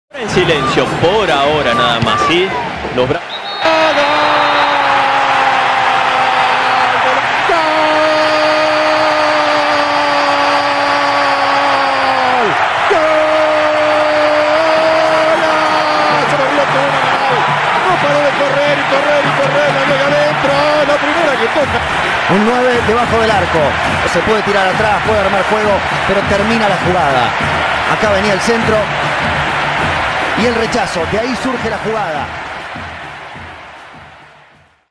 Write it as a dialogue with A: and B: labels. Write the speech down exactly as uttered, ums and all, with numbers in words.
A: En silencio, por ahora nada más, ¿sí? Los brazos.
B: Correr y correr y correr, la llega adentro, la primera que toca.
C: Un nueve debajo del arco, se puede tirar atrás, puede armar juego, pero termina la jugada. Acá venía el centro y el rechazo, de ahí surge la jugada.